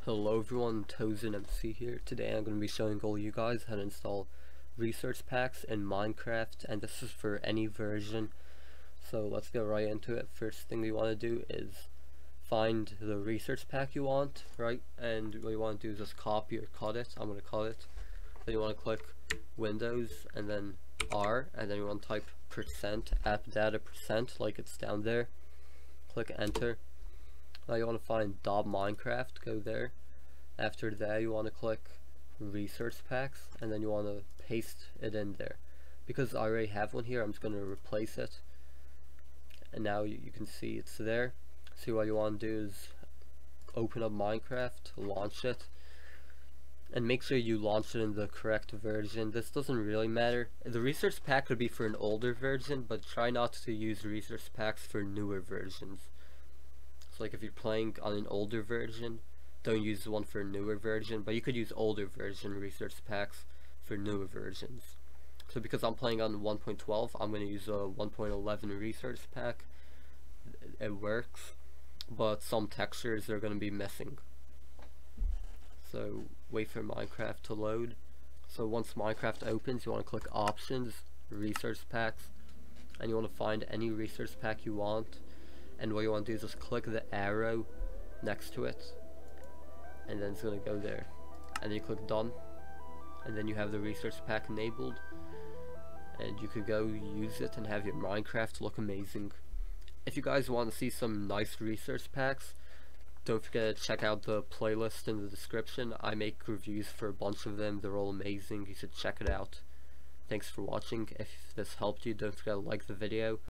Hello everyone, Tozen MC here. Today I'm going to be showing all you guys how to install resource packs in Minecraft, and this is for any version. So let's get right into it. First thing you want to do is find the resource pack you want, right? And what you want to do is just copy or cut it. I'm going to cut it. Then you want to click Windows and then R, and then you want to type %appdata% like it's down there. Click enter. Now you want to find .minecraft, go there. After that you want to click resource packs, and then you want to paste it in there. Because I already have one here, I'm just going to replace it. And now you can see it's there. So what you want to do is open up Minecraft, launch it, and make sure you launch it in the correct version. This doesn't really matter. The resource pack could be for an older version, but try not to use resource packs for newer versions. Like if you're playing on an older version, don't use the one for a newer version, but you could use older version resource packs for newer versions. So because I'm playing on 1.12, I'm going to use a 1.11 resource pack. It works, but some textures are going to be missing. So wait for Minecraft to load. So once Minecraft opens, you want to click options, resource packs, and you want to find any resource pack you want. And what you want to do is just click the arrow next to it, and then it's going to go there, and then you click done, and then you have the resource pack enabled, and you could go use it and have your Minecraft look amazing. If you guys want to see some nice resource packs, don't forget to check out the playlist in the description. I make reviews for a bunch of them. They're all amazing. You should check it out. Thanks for watching. If this helped you, don't forget to like the video.